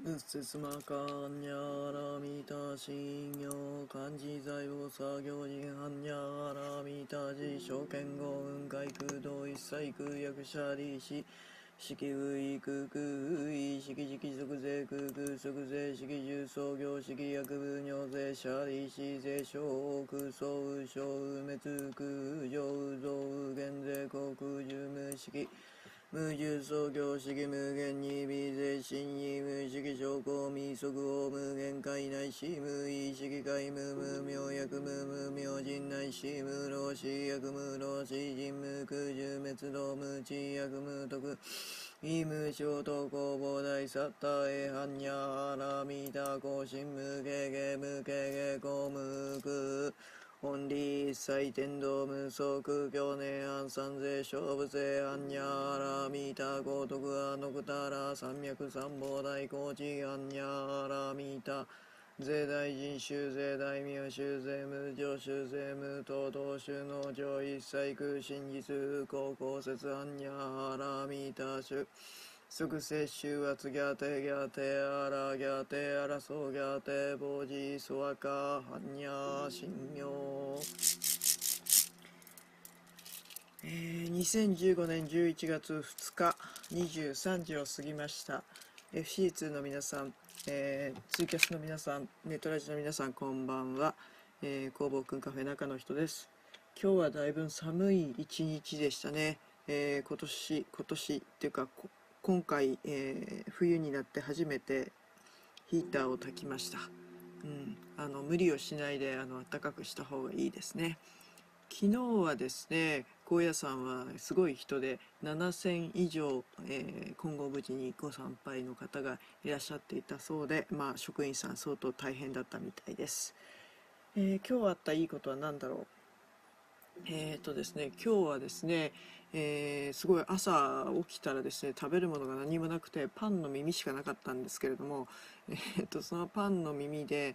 仏説魔漢にゃらみた信行漢字財を作業時半にゃらみた字証券語雲海空洞一切空役者利子式うい空空うい式時期即税空空即税式重創業式薬部尿税者利子税小空総小滅空上増減税航空重無式無重創業式無限に微税真に無式証拠未速報無限界内し無意識界無無明薬無無明人内し無老死薬無老死人無空重滅動無知薬無徳異無小等公膨大サッタエハンニャハラミタコシン無ゲゲ無ゲゲコ無空本理一切天道無足行年安三世勝負世安ニャーラミタ豪徳アノクタラ三脈三宝大高知安ニャーラミタ税大臣衆税大名衆税無常衆税無東道衆農場一切空真実高校説安ニャーラミタ衆即接収圧ギャテギャテアラギャテアラソギャテボジソワカハンニャ信用2015年11月2日23時を過ぎました。FC2 の皆さん、ツイキャスの皆さん、ネットラジの皆さん、こんばんは。工房くんカフェ中の人です。今日はだいぶ寒い一日でしたね。今年っていうか、今回、冬になって初めてヒーターを焚きました。無理をしないで暖かくした方がいいですね。昨日はですね、高野山はすごい人で7000以上、金剛無事にご参拝の方がいらっしゃっていたそうで、職員さん相当大変だったみたいです。今日あったいいことは何だろう。ですね、今日はですね、すごい朝起きたらですね、食べるものが何もなくて、パンの耳しかなかったんですけれども、そのパンの耳で、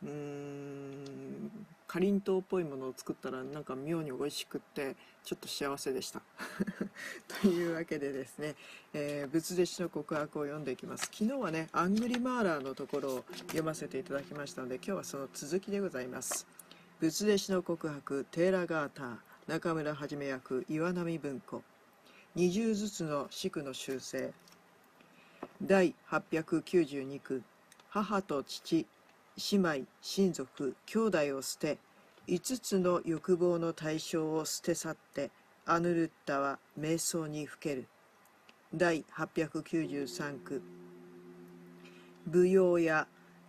かりんとうっぽいものを作ったらなんか妙に美味しくってちょっと幸せでしたというわけでですね、仏弟子の告白を読んでいきます。昨日はねアングリマーラーのところを読ませていただきましたので、今日はその続きでございます。仏弟子の告白テーラガーター中村はじめ役岩波文庫20ずつの四句の修正第892句母と父姉妹、親族、兄弟を捨て、5つの欲望の対象を捨て去って、アヌルッタは瞑想にふける。第893句。舞踊や、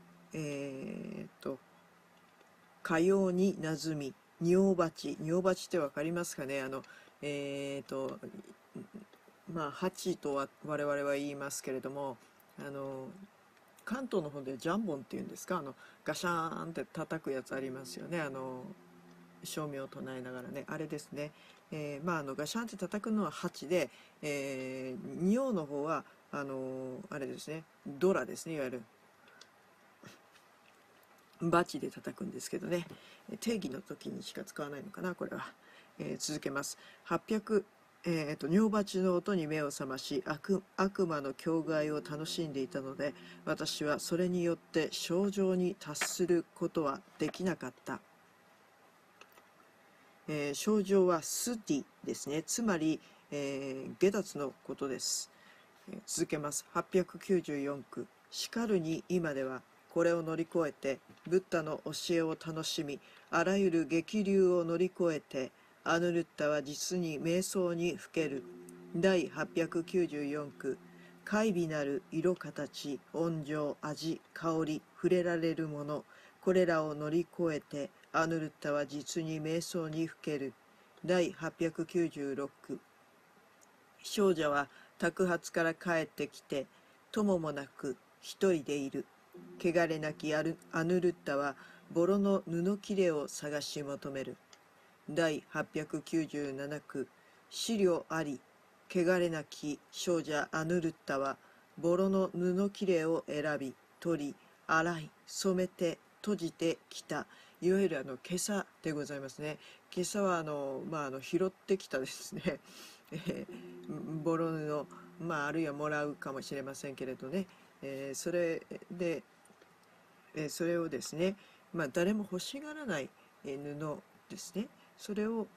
かようになずみ、尿鉢ってわかりますかね。鉢とは我々は言いますけれども、関東の方でジャンボンっていうんですか、ガシャーンって叩くやつありますよね。照明を唱えながらね、あれですね。ガシャンって叩くのは鉢で、仁王の方は、あれですね、ドラですね、いわゆる。バチで叩くんですけどね。定義の時にしか使わないのかな、これは。続けます。800、尿鉢の音に目を覚まし、悪魔の境外を楽しんでいたので、私はそれによって症状に達することはできなかった。症状はスティですね。つまり、下脱のことです。続けます。894句。しかるに今では、これを乗り越えて、ブッダの教えを楽しみ、あらゆる激流を乗り越えて、アヌルッタは実に瞑想にふける。第894句。怪美なる色形、音情、味、香り、触れられるもの、これらを乗り越えて、アヌルッタは実に瞑想にふける。第896句。少女は托発から帰ってきて、友もなく一人でいる。汚れなきアヌルッタは、ボロの布切れを探し求める。第897句。資料あり、汚れなき少女アヌルッタは、ボロの布切れを選び、取り、洗い、染めて、閉じてきた。いわゆる今朝でございますね。今朝は拾ってきたですね。ボロ布、あるいはもらうかもしれませんけれどね。 それで、それをですね、誰も欲しがらない、布ですね。それを、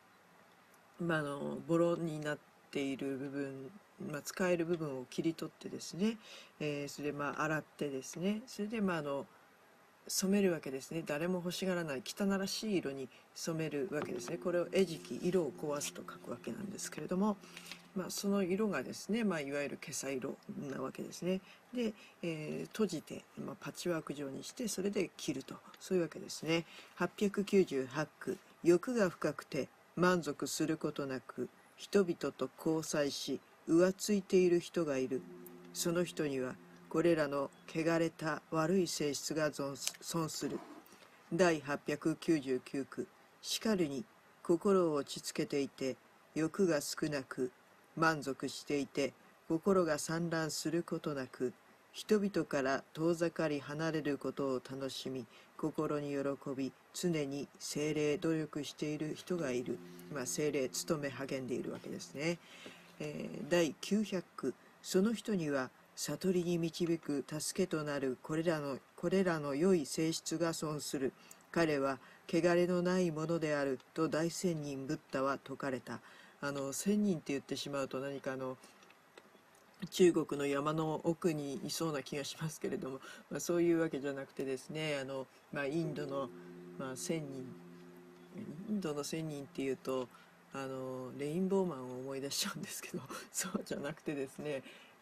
ボロになっている部分、使える部分を切り取ってですね、それで洗ってですね、それで染めるわけですね。誰も欲しがらない汚らしい色に染めるわけですね。これを餌食、色を壊すと書くわけなんですけれども、その色がですね、いわゆる今朝色なわけですね。で、閉じて、パッチワーク状にして、それで着ると。そういうわけですね。898句。欲が深くて満足することなく、人々と交際し、浮ついている人がいる。その人には、これらの汚れた悪い性質が存する。第899句。しかるに、心を落ち着けていて、欲が少なく、満足していて、心が散乱することなく、人々から遠ざかり離れることを楽しみ、心に喜び、常に精霊努力している人がいる。精霊努め励んでいるわけですね。第900句。その人には、悟りに導く助けとなるこれらの良い性質が存する。彼は汚れのないものであると大仙人ブッダは説かれた。仙人って言ってしまうと何か中国の山の奥にいそうな気がしますけれども、そういうわけじゃなくてですね、インドの、仙人、インドの仙人っていうとレインボーマンを思い出しちゃうんですけど、そうじゃなくてですね、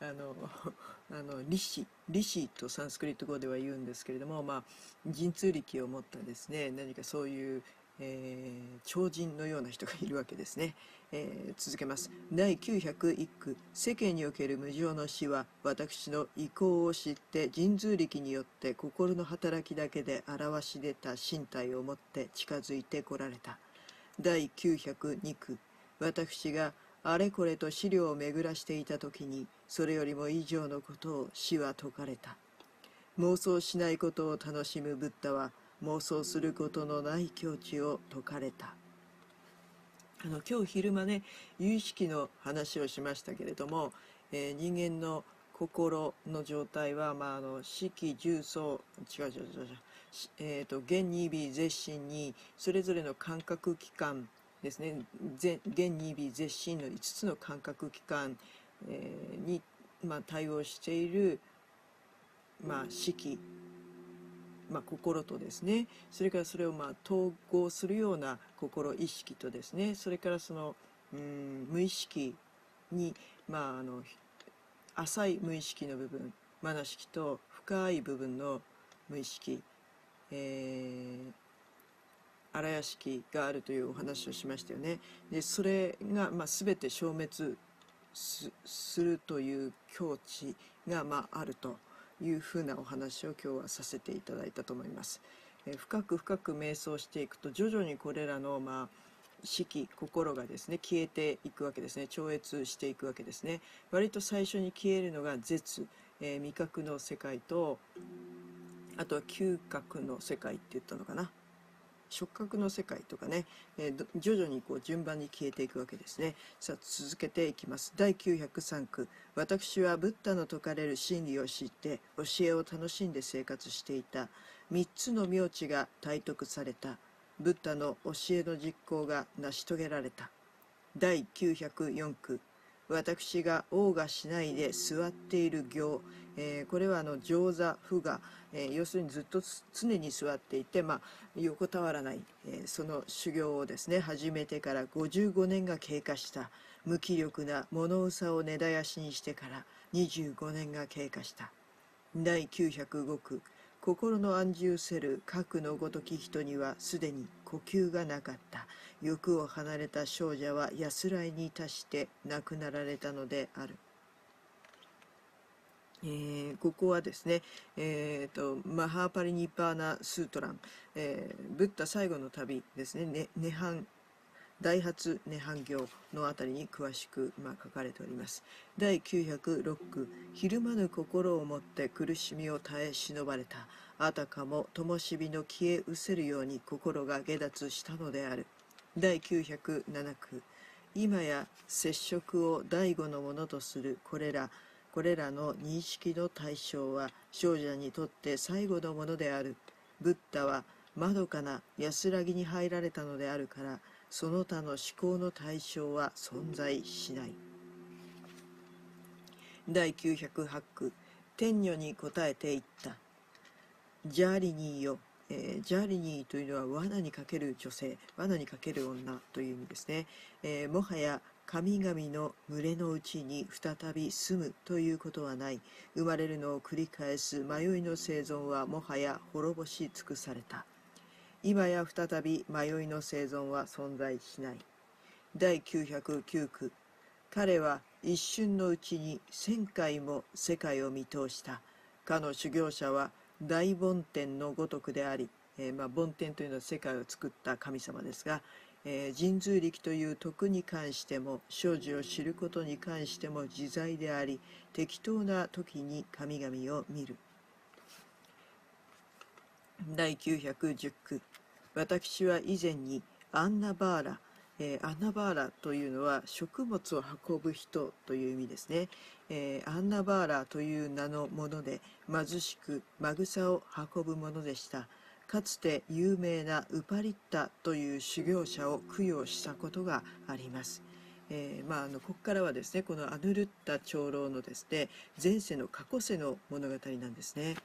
リシとサンスクリット語では言うんですけれども、神通力を持ったですね、何かそういう、超人のような人がいるわけですね。続けます。第901句。世間における無常の死は、私の意向を知って神通力によって心の働きだけで表し出た身体をもって近づいてこられた。第902句。私があれこれと資料を巡らしていたときに、それよりも以上のことを死は説かれた。妄想しないことを楽しむブッダは、妄想することのない境地を説かれた。今日昼間ね、有意識の話をしましたけれども、人間の心の状態は、色重層、現に微絶心に、それぞれの感覚器官ですね、現に微絶心の5つの感覚器官、に、対応している、色、心とですね、それからそれを統合するような心意識とですね、それからその無意識に、浅い無意識の部分、マナ識と深い部分の無意識、荒屋敷があるというお話をしましたよね。でそれが、全て消滅するという境地が、あるというふうなお話を今日はさせていただいたと思います。深く深く瞑想していくと徐々にこれらの、識、心がですね消えていくわけですね。超越していくわけですね。割と最初に消えるのが絶、味覚の世界と、あとは嗅覚の世界って言ったのかな、触覚の世界とかね、徐々に順番に消えていくわけですね。さあ続けていきます。第903句。私はブッダの説かれる真理を知って教えを楽しんで生活していた。3つの妙智が体得された。ブッダの教えの実行が成し遂げられた。第904句。私がオーガしないで座っている行、これは上座不我、要するにずっと常に座っていて、横たわらない、その修行をですね始めてから55年が経過した。無気力な物憂を根絶やしにしてから25年が経過した。第905句。心の安住せる核のごとき人にはすでに呼吸がなかった。欲を離れた少女は安らいに達して亡くなられたのである。ここはですね、マハーパリニッパーナスートラン、ブッダ最後の旅ですね、大発涅槃行のあたりに詳しく、書かれております。第906句。ひるまぬ心をもって苦しみを耐え忍ばれた。あたかも灯火の消え失せるように心が下脱したのである。第907句。今や接触を第五のものとするここれらの認識の対象は少女にとって最後のものである。ブッダはまどかな安らぎに入られたのであるから、その他の思考の対象は存在しない。第908句、天女に答えて言った。ジャーリニーよ。ジャーリニーというのは罠にかける女性、罠にかける女という意味ですね。もはや神々の群れのうちに再び住むということはない。生まれるのを繰り返す迷いの生存はもはや滅ぼし尽くされた。今や再び迷いの生存は存在しない。第909句、彼は一瞬のうちに1000回も世界を見通した。かの修行者は大梵天のごとくであり、梵天というのは世界を作った神様ですが、神通力という徳に関しても生死を知ることに関しても自在であり、適当な時に神々を見る。第910句、私は以前にアンナバーラ、アンナバーラというのは食物を運ぶ人という意味ですね。アンナバーラという名のもので貧しくマグサを運ぶものでした。かつて有名なウパリッタという修行者を供養したことがあります。ここからはですね、このアヌルッタ長老のですね、前世の過去世の物語なんですね。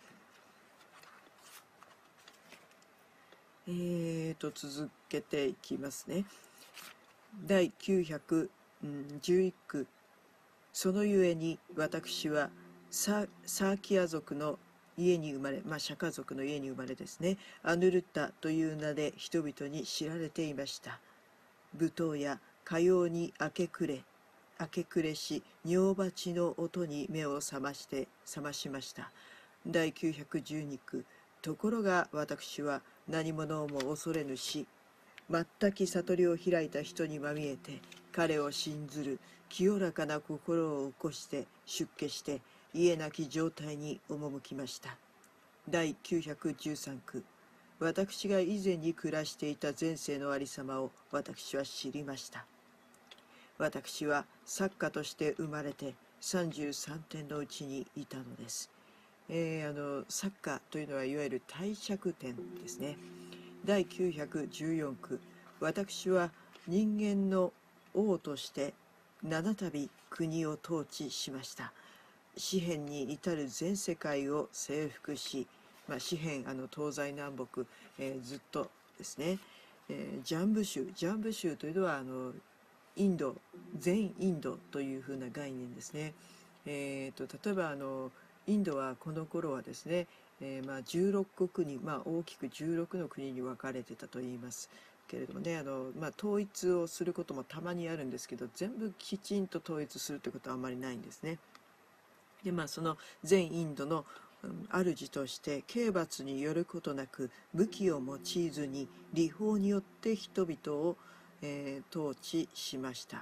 続けていきますね。第911句、そのゆえに私はサーキア族の家に生まれ、シャカ族の家に生まれですね、アヌルッタという名で人々に知られていました。舞踏やかように明け暮れし尿鉢の音に目を覚ましました。第912句、ところが私は何者も恐れぬし、全き悟りを開いた人にまみえて、彼を信ずる清らかな心を起こして出家して家なき状態に赴きました。第913句、私が以前に暮らしていた前世のありさまを私は知りました。私は作家として生まれて33点のうちにいたのです。作家というのはいわゆる帝釈天ですね。第914句、私は人間の王として7度国を統治しました。四辺に至る全世界を征服し、四辺東西南北、ずっとですね、ジャンブ州というのはインド、全インドというふうな概念ですね。例えばインドはこの頃はですね、16国に、大きく16の国に分かれてたと言いますけれどもね、統一をすることもたまにあるんですけど、全部きちんと統一するということはあまりないんですね。でその全インドの主として刑罰によることなく武器を用いずに理法によって人々を、統治しました。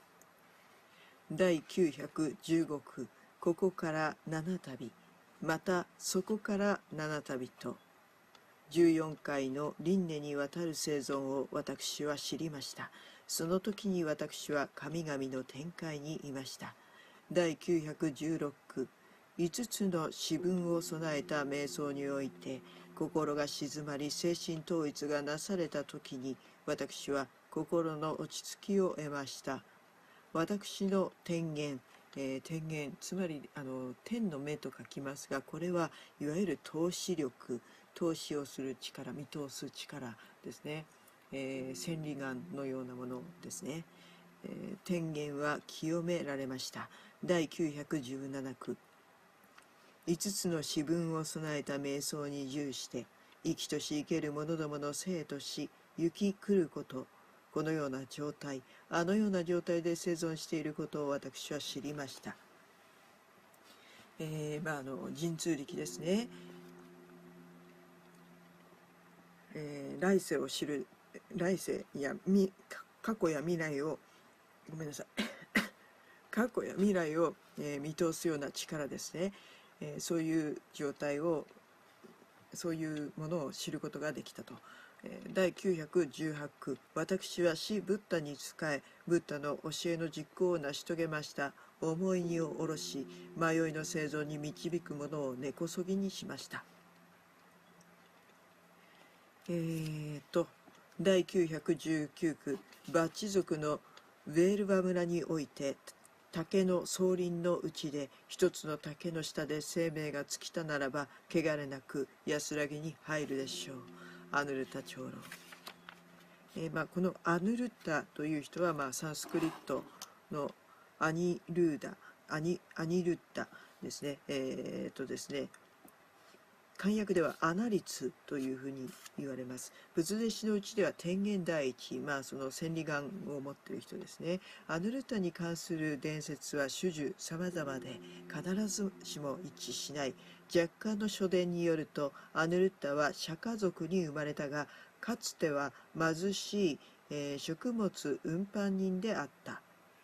第915句、ここから7度、またそこから7度と、14回の輪廻にわたる生存を私は知りました。その時に私は神々の天界にいました。第916句、5つの詩文を備えた瞑想において、心が静まり精神統一がなされた時に、私は心の落ち着きを得ました。私の天元、天元、つまり天の目と書きますが、これはいわゆる透視力、透視をする力、見通す力ですね。千里眼のようなものですね。天元は清められました。第917句、5つの詩文を備えた瞑想に従して生きとし生ける者どもの生とし行き来ること、このような状態、あのような状態で生存していることを私は知りました。神通力ですね。来世を知る、来世や過去や未来をごめんなさい過去や未来を、見通すような力ですね。そういう状態を、そういうものを知ることができたと。第918句、私は死ブッダに仕え、ブッダの教えの実行を成し遂げました。 重い荷を下ろし、迷いの生存に導く者を根こそぎにしました。第919区、バッチ族のウェールバ村において、竹の草林のうちで一つの竹の下で生命が尽きたならば、汚れなく安らぎに入るでしょう。アヌルタ長老。このアヌルッタという人は、サンスクリットのアニルッタですね。ですね、漢訳ではアナリツというふうに言われます。仏弟子のうちでは天元第一、その千里眼を持っている人ですね。アヌルッタに関する伝説は種々様々で、必ずしも一致しない。若干の書伝によると、アヌルッタは釈迦族に生まれたが、かつては貧しい、食物運搬人であった。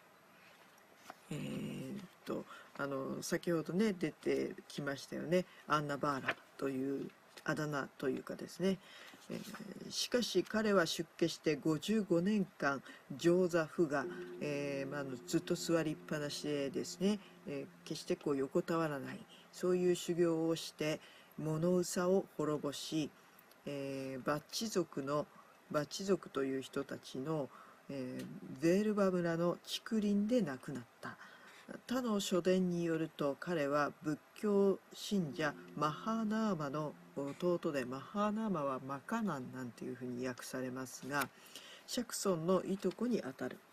先ほどね、出てきましたよね。アンナバーラというあだ名というかですね。しかし彼は出家して55年間、上座不我、ずっと座りっぱなしでですね、決して横たわらない、そういう修行をして、物憂を滅ぼし、バッチ族という人たちの、ゼールバ村の竹林で亡くなった。他の書伝によると、彼は仏教信者マハーナーマの弟で、マハーナーマはマカナンなんていうふうに訳されますが、釈尊のいとこにあたる。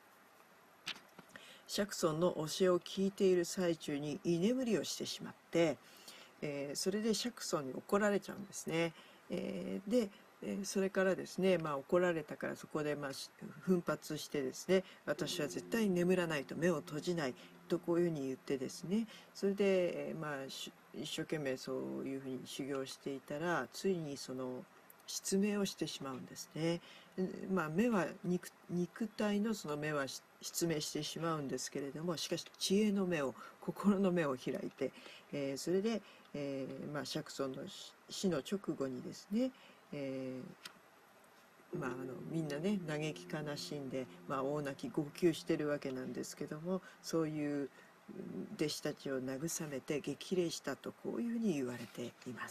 釈尊の教えを聞いている最中に居眠りをしてしまって、それで釈尊に怒られちゃうんですね。でそれからですね、怒られたからそこで奮発してですね、私は絶対に眠らないと、目を閉じないとこういうふうに言ってですね、それで、一生懸命そういうふうに修行していたら、ついにその失明をしてしまうんですね。目は肉体のその目は失明してしまうんですけれども、しかし知恵の目を、心の目を開いて、それで、釈尊の死の直後にですね、みんなね、嘆き悲しんで、大泣き号泣してるわけなんですけども、そういう弟子たちを慰めて激励したと、こういうふうに言われています。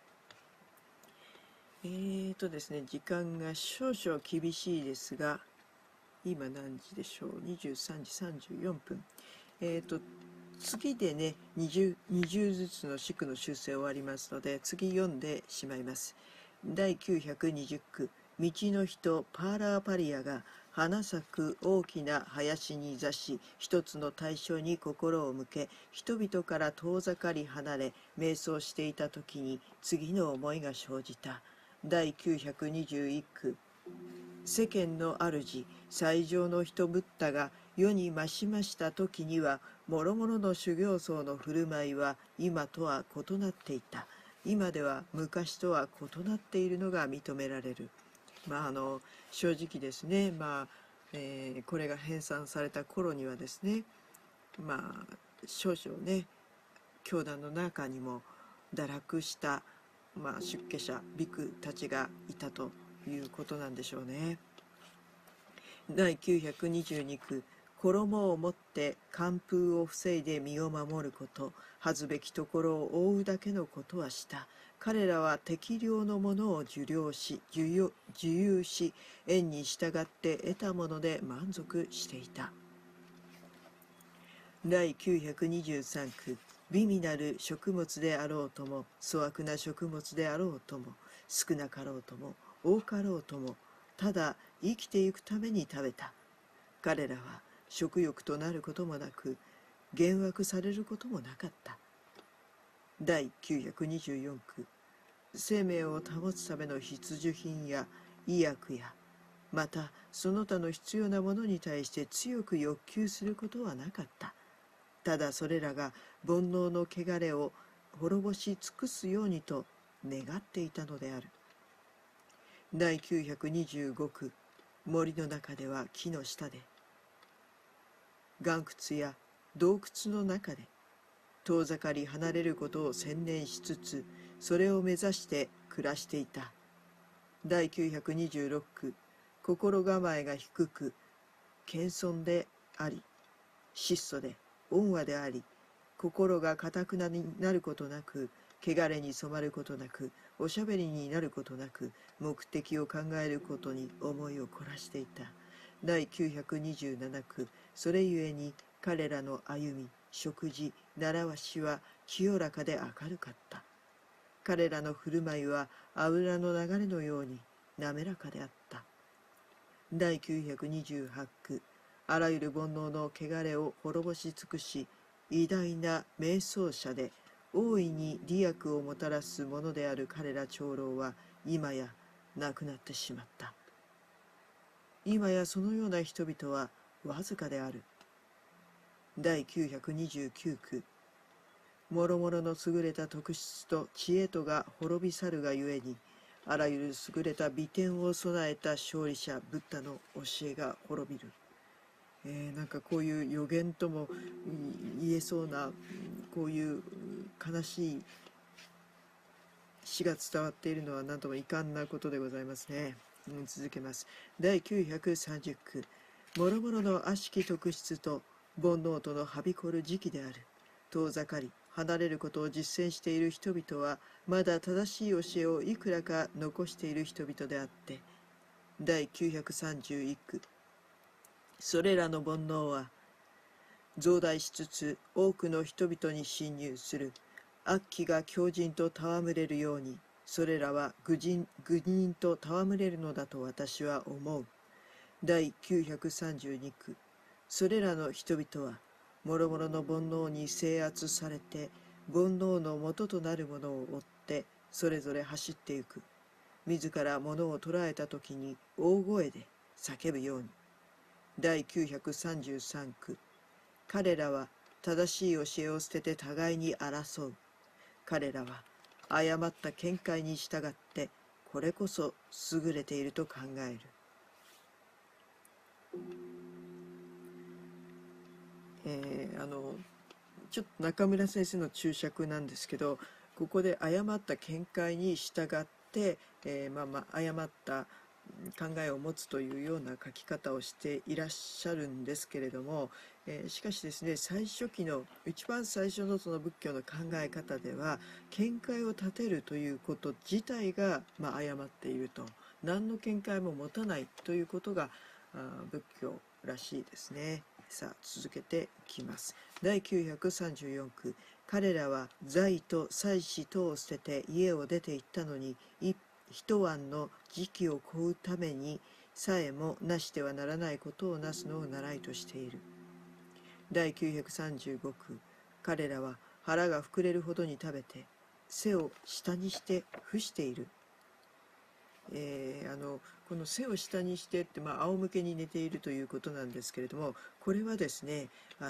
ですね、時間が少々厳しいですが、今何時でしょう。23時34分。次でね、20ずつの四句の修正終わりますので、次読んでしまいます。第920句。道の人パーラーパリアが花咲く大きな林に座し、一つの対象に心を向け、人々から遠ざかり離れ、瞑想していた時に次の思いが生じた。第921句。世間の主、最上の人ブッダが世に増しました時には、諸々の修行僧の振る舞いは今とは異なっていた。今では昔とは異なっているのが認められる。正直ですね、これが編纂された頃にはですね、少々ね、教団の中にも堕落した、出家者、ビクたちがいたということなんでしょうね。第922句。衣をもって寒風を防いで身を守ること、恥ずべきところを覆うだけのことはした。彼らは適量のものを受有し、縁に従って得たもので満足していた。第923句。美味なる食物であろうとも、粗悪な食物であろうとも、少なかろうとも、多かろうとも、ただ生きていくために食べた。彼らは食欲となることもなく、幻惑されることもなかった。第924句。生命を保つための必需品や医薬や、またその他の必要なものに対して強く欲求することはなかった。ただそれらが煩悩の汚れを滅ぼし尽くすようにと願っていたのである。第925句。森の中では木の下で、岩窟や洞窟の中で、遠ざかり離れることを専念しつつ、それを目指して暮らしていた。第926句。心構えが低く、謙遜であり、 質素で温和であり、心が堅くなることなく、汚れに染まることなく、おしゃべりになることなく、目的を考えることに思いを凝らしていた。第927句。それゆえに彼らの歩み、食事、習わしは清らかで明るかった。彼らの振る舞いは油の流れのように滑らかであった。第928句。あらゆる煩悩の汚れを滅ぼし尽くし、偉大な瞑想者で大いに利益をもたらすものである彼ら長老は今や亡くなってしまった。今やそのような人々はわずかである。第929句。もろもろの優れた特質と知恵とが滅び去るがゆえに、あらゆる優れた美点を備えた勝利者ブッダの教えが滅びる。なんかこういう予言とも言えそうな、こういう悲しい詩が伝わっているのは何とも遺憾なことでございますね。続けます。第930句。もろもろの悪しき特質と煩悩とのはびこる時期である。遠ざかり離れることを実践している人々はまだ正しい教えをいくらか残している人々であって。第931句。それらの煩悩は増大しつつ多くの人々に侵入する。悪鬼が狂人と戯れるように、それらは愚人と戯れるのだと私は思う。第932句。それらの人々は、もろもろの煩悩に制圧されて、煩悩の元となるものを追って、それぞれ走ってゆく。自ら物を捉えたときに大声で叫ぶように。第933句。彼らは正しい教えを捨てて互いに争う。彼らは誤った見解に従ってこれこそ優れていると考える。ちょっと中村先生の注釈なんですけど、ここで誤った見解に従って、誤った考えを持つというような書き方をしていらっしゃるんですけれども、しかしですね、最初期の一番最初のその仏教の考え方では見解を立てるということ自体が、誤っていると、何の見解も持たないということが仏教らしいですね。さあ続けていきます。第934句。彼らは財と妻子とを捨てて家を出て行ったのに、一晩の時期を乞うためにさえもなしてはならないことをなすのを習いとしている。第935句。彼らは腹が膨れるほどに食べて背を下にして伏している。この背を下にしてって、仰向けに寝ているということなんですけれども、これはですね、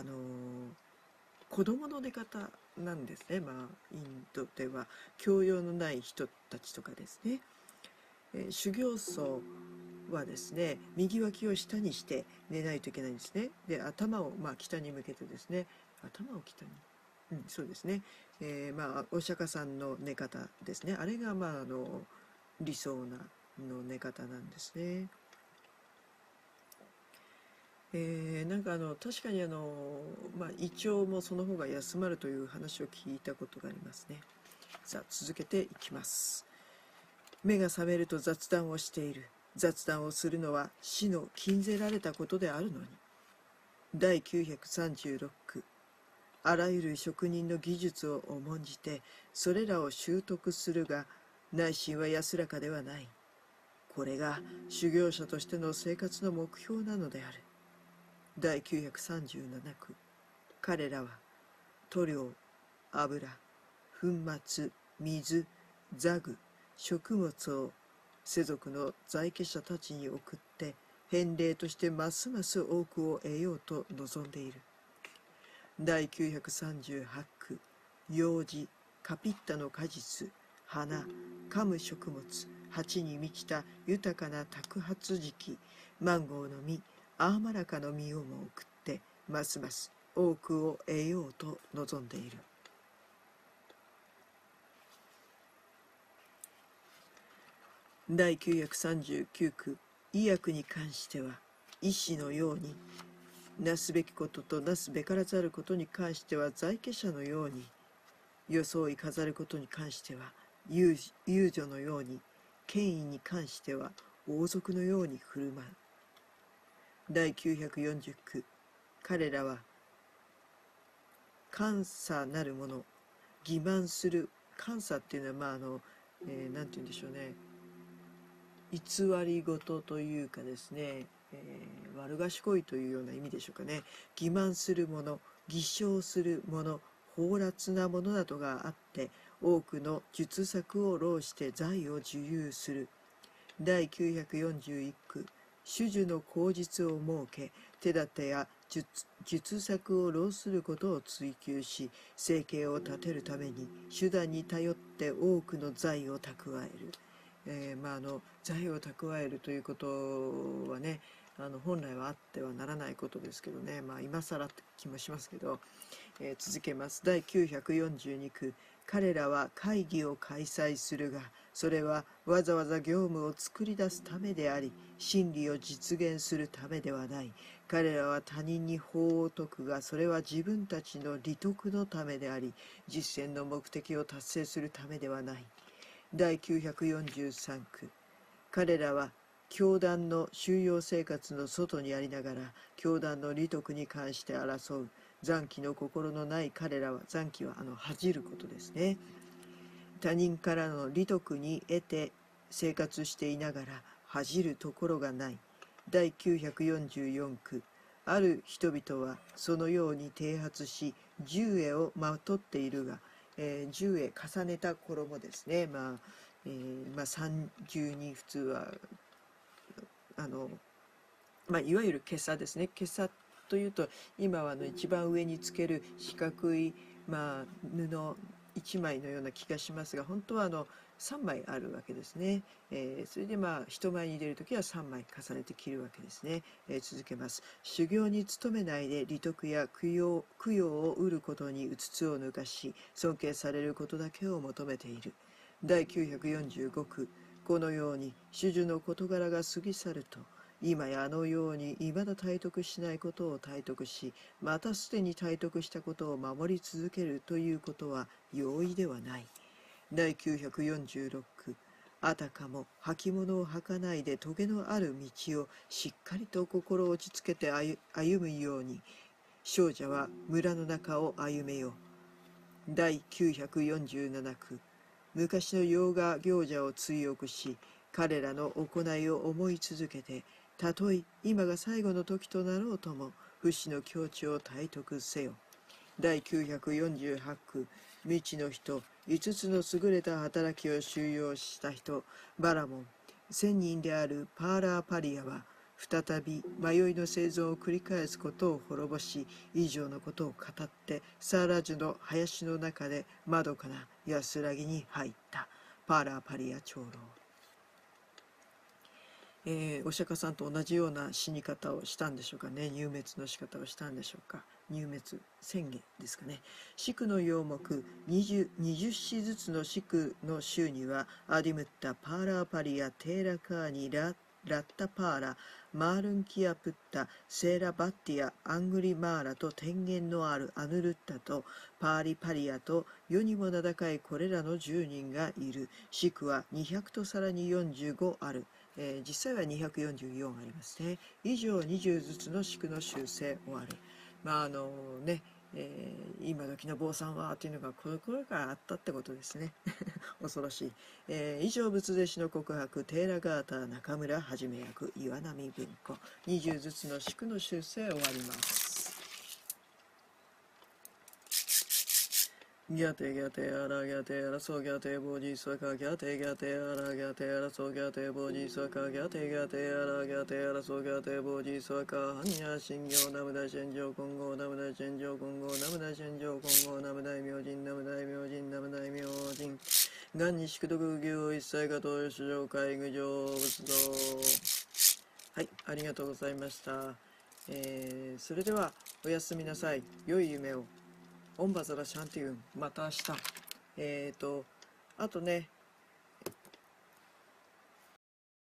子供の寝方なんですね。インドでは教養のない人たちとかですね、修行僧はですね、右脇を下にして寝ないといけないんですね。で、頭を北に向けてですね、頭を北に、そうですね、お釈迦さんの寝方ですね。あれが理想なの寝方なんですね。なんか確かに胃腸もその方が休まるという話を聞いたことがありますね。さあ続けていきます。目が覚めると雑談をしている。雑談をするのは死の禁ぜられたことであるのに。第936句。あらゆる職人の技術を重んじてそれらを習得するが、内心は安らかではない。これが修行者としての生活の目標なのである。第937句。彼らは塗料、油、粉末、水、座具、食物を世俗の在家者たちに送って返礼としてますます多くを得ようと望んでいる。第938句。幼児、カピッタの果実、花、噛む食物、鉢に満ちた豊かな托発時期、マンゴーの実、アーマラカの実をも送ってますます多くを得ようと望んでいる。第939句。医薬に関しては医師のようになすべきこととなすべからざることに関しては在家者のように、装い飾ることに関しては遊女のように、権威に関しては王族のように振る舞う。第940句。彼らは監査なるもの、欺瞞する。監査っていうのはなんて言うんでしょうね、偽り事というかですね、悪賢いというような意味でしょうかね。欺瞞するもの、偽証するもの、放埓なものなどがあって、多くの術策を浪して財を受有する。第941句。種々の口実を設け、手立てや術策を浪することを追求し、生計を立てるために手段に頼って多くの財を蓄える。財を蓄えるということはね、本来はあってはならないことですけどね、今更って気もしますけど、続けます。第942句。彼らは会議を開催するが、それはわざわざ業務を作り出すためであり、真理を実現するためではない。彼らは他人に法を説くが、それは自分たちの利得のためであり、実践の目的を達成するためではない。第943句。彼らは教団の収容生活の外にありながら、教団の利得に関して争う。残機の心のない彼らは、残機は恥じることですね。他人からの利得に得て生活していながら恥じるところがない。第944句。ある人々はそのように剃髪し、十重をまとっているが、十重重ねた衣ですね。三重に普通はいわゆる袈裟ですね。袈裟というと、今は一番上につける四角い、布一枚のような気がしますが、本当は3枚あるわけですね。それで人前に出るときは3枚重ねて着るわけですね。続けます。修行に努めないで利得や供養を得ることにうつつを抜かし、尊敬されることだけを求めている。第945句。このように種々の事柄が過ぎ去ると、今やあのように未だ体得しないことを体得し、またすでに体得したことを守り続けるということは容易ではない。第946句。あたかも履物を履かないで棘のある道をしっかりと心落ち着けて歩むように、少女は村の中を歩めよ。第947句。昔の洋画行者を追憶し、彼らの行いを思い続けて、たとえ今が最後の時となろうとも、不死の境地を体得せよ。第948句。未知の人、5つの優れた働きを収容した人、バラモン、仙人であるパーラーパリアは、再び迷いの生存を繰り返すことを滅ぼし、以上のことを語って、サーラジュの林の中でまどかな安らぎに入った。パーラーパリア長老。お釈迦さんと同じような死に方をしたんでしょうかね。入滅の仕方をしたんでしょうか。入滅宣言ですかね。四句の要目 20詩ずつの四句の週には、アディムッタ、パーラーパリア、テーラカーニ、ラッタパーラ、マールンキアプッタ、セーラバッティア、アングリマーラと天元のあるアヌルッタとパーリパリアと世にも名高いこれらの10人がいる。四句は200とさらに45ある。実際は244ありますね。以上20ずつの四句の修正終わる。今時の坊さんはっていうのがこの頃からあったってことですね。恐ろしい。以上仏弟子の告白、テーラガータ中村はじめ役岩波文庫。20ずつの四句の修正終わります。ギャテギャテアラギャテアラソギャテボジソカギャテギャテアラギャテアラソギャテボジソカギャテギャテアラギャテアラソギャテボジソカハニャシンギョナムダシェンジョコンゴナムダシェンジョコンゴナムダシェンジョコンゴナムダイミョジンナムダイミョジンナムダイミョジン元に宿徳行一切が東主上会具上仏道。はい、ありがとうございました。それではおやすみなさい。良い夢を。オンバザラシャンティウン。また明日。あとね、